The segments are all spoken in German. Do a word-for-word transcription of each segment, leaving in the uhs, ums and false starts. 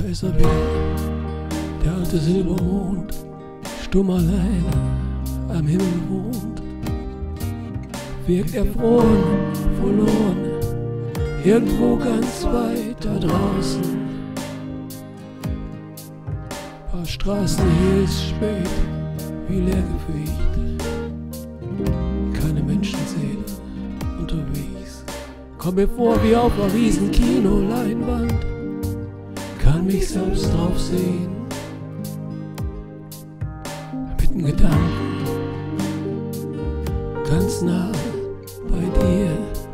Da ist er wieder, der alte Silbermond, stumm allein am Himmel wohnt. Wirkt erfroren, verloren, irgendwo ganz weit da draußen. Paar Straßen, hier ist spät, wie leergefegt, keine Menschenseele unterwegs. Komm mir vor wie auf einer riesen Kinoleinwand, kann mich selbst drauf sehen, mit den Gedanken ganz nah bei dir.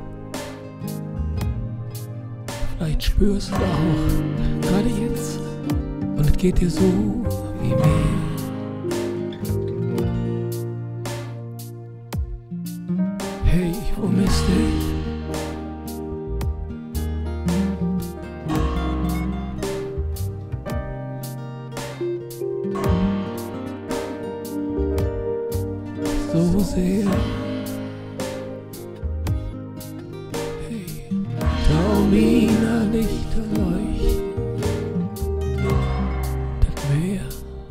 Vielleicht spürst du auch gerade jetzt, und es geht dir so wie mir. Hey, ich vermiss dich. So sehr. Hey, Taorminer Lichter leuchten. Das Meer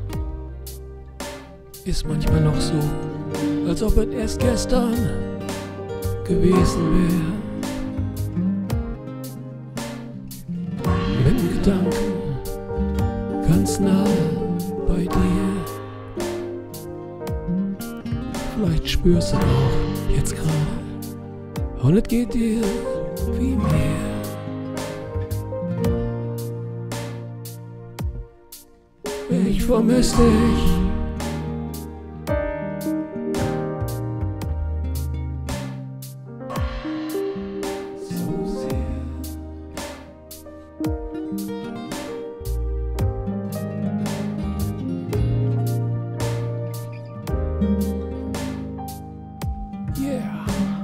ist manchmal noch so, als ob es erst gestern gewesen wäre. Mit dem Gedanken ganz nah bei dir. Vielleicht spürst du auch jetzt gerade, und es geht dir wie mir. Ich vermiss dich. Yeah.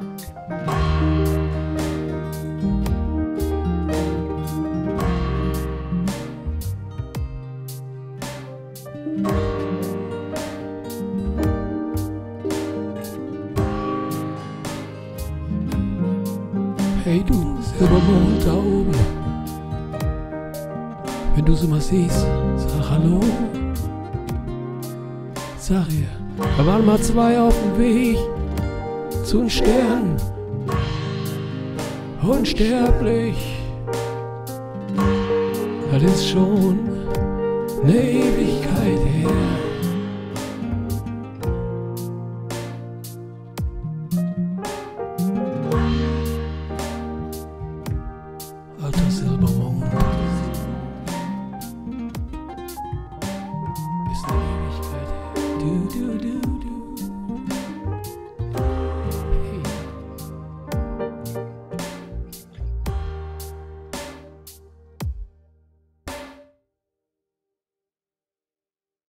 Hey du, Silbermond da oben, wenn du so mal siehst, sag Hallo. Sag ihr, da waren mal zwei auf dem Weg zu den Sternen, unsterblich. Das ist schon eine Ewigkeit her.